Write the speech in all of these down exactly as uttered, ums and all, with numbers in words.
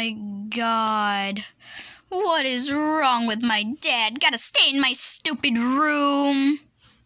my God. What is wrong with my dad? Gotta stay in my stupid room.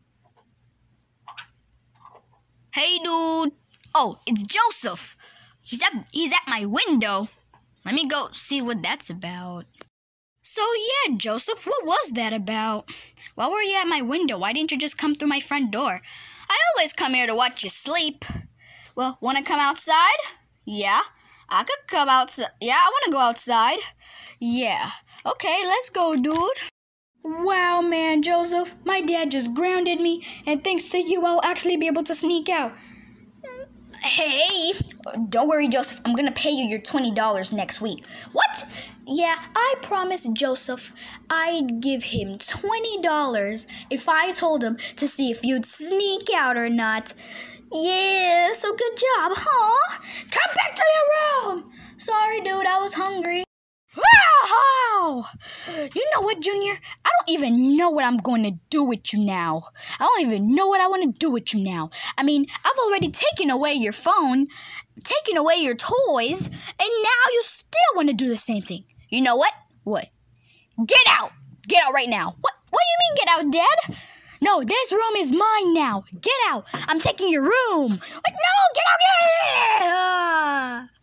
Hey, dude. Oh, it's Joseph. He's at, he's at my window. Let me go see what that's about. So, yeah, Joseph, what was that about? Why were you at my window? Why didn't you just come through my front door? I always come here to watch you sleep. Well, want to come outside? Yeah, I could come outside. Yeah, I want to go outside. Yeah. Okay, let's go, dude. Wow, man, Joseph, my dad just grounded me, and thanks to you, I'll actually be able to sneak out. Hey, don't worry, Joseph. I'm gonna pay you your twenty dollars next week. What? Yeah, I promised Joseph I'd give him twenty dollars if I told him to see if you'd sneak out or not. Yeah, so good job, huh? Come back to your room. Sorry, dude, I was hungry. Wow! You know what, Junior? I don't even know what I'm going to do with you now. I don't even know what I want to do with you now. I mean, I've already taken away your phone, taken away your toys, and now you still want to do the same thing. You know what? What? Get out! Get out right now. What? What do you mean get out, Dad? No, this room is mine now. Get out. I'm taking your room. What? No, get out. Yeah!